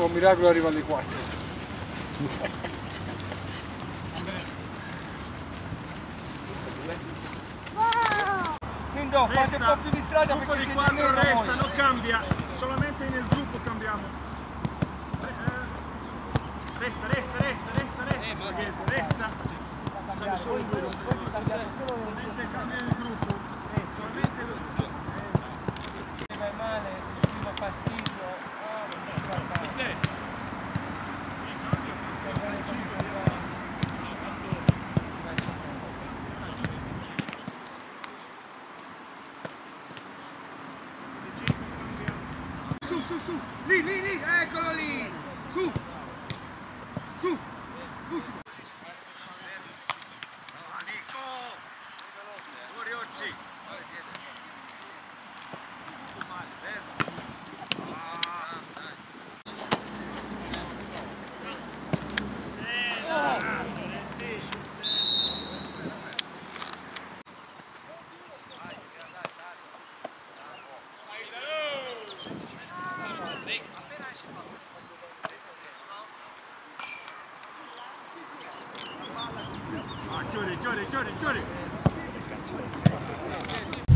fa un miracolo e arriva alle 4. Nindo, fate un po' più di strada perché di siete 4 meno resta, voi. non cambia, solamente nel gruppo cambiamo. Resta, Borghese, resta. Cambia solo il gruppo. Solamente cambia il gruppo. Solamente lo gruppo. Vai male, il primo fastidio. Chi sei? Su, lì, eccolo lì, su, Nico, Oriocci. Chiudi.